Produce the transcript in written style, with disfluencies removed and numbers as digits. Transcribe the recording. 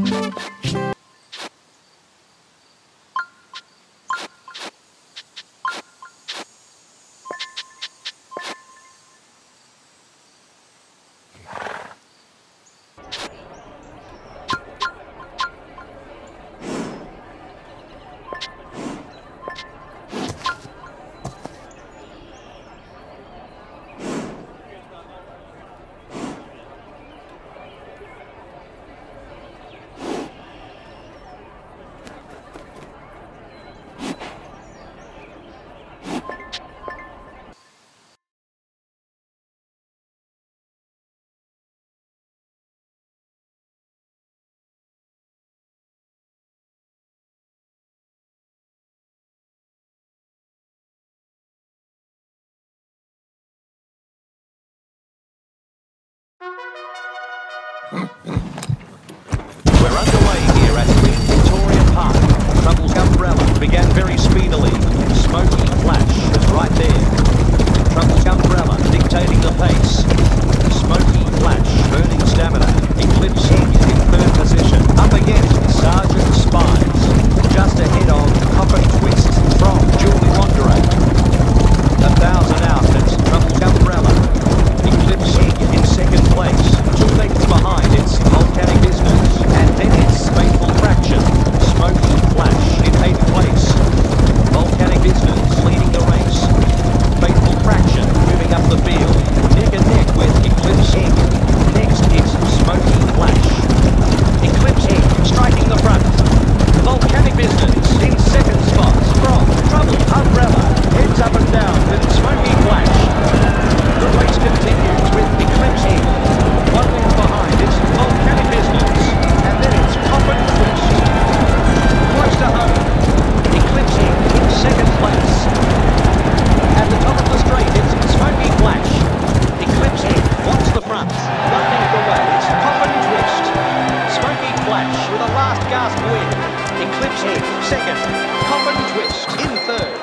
We're underway here at Queen Victoria Park. Trouble's umbrella began very speedily. Smoky Flash is right there. Trouble's umbrella dictating the pace. Smoky Flash burning stamina. Eclipse in third position. Up against Sergeant Spies. Just ahead of Hop and Twist from Julie Wanderer. 1,000 out, it's Trouble's umbrella. Eclipse in second place. 2 lengths behind, it's Volcanic Business. And then it's Faithful Fraction. Smoky Flash in 8th place. Volcanic Business leading the race. Faithful Fraction moving up the field. Neck and neck with Eclipse Egg. Next is Smoky Flash. Eclipse Egg striking the front. Volcanic Business in second spot from Trouble Umbrella. Heads up and down with Smoky Flash. The race continues with Eclipse Egg. 1 length behind, it's Volcanic Business. And then it's Hop and Twist. Close to home. Eclipse Egg in second place. At the top of the straight, it's Smoky Flash. Eclipse Egg wants the front. 1 length away, it's Hop and Twist. Smoky Flash with a last gasp win. Eclipse Egg second. Hop and Twist in third.